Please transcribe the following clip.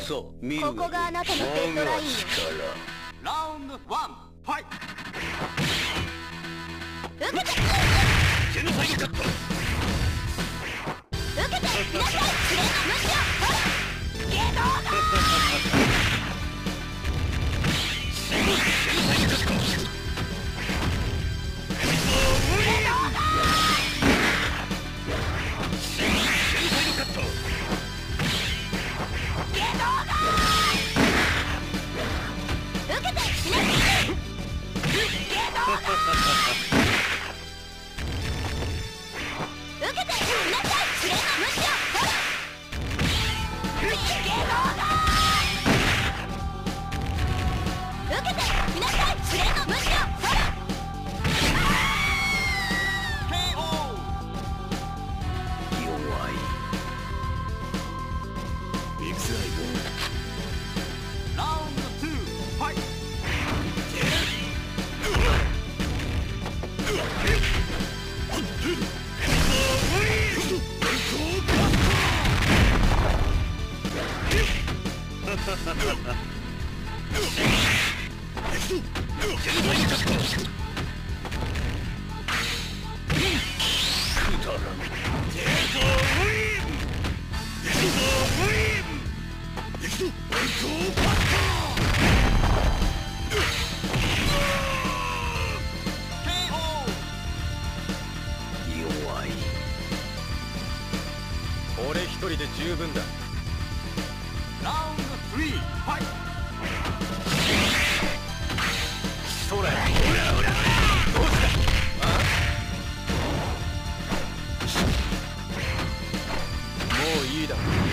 ここがあなたのデッドラインよ。 ラウンド1、ファイト。 受けてジェノサイドカット。 受けてなさい。無視をほらゲドーだ。 俺一人で十分だ。 ラウンド3、ファイト。 それ、ほらほらほら、どうした？もういいだろう。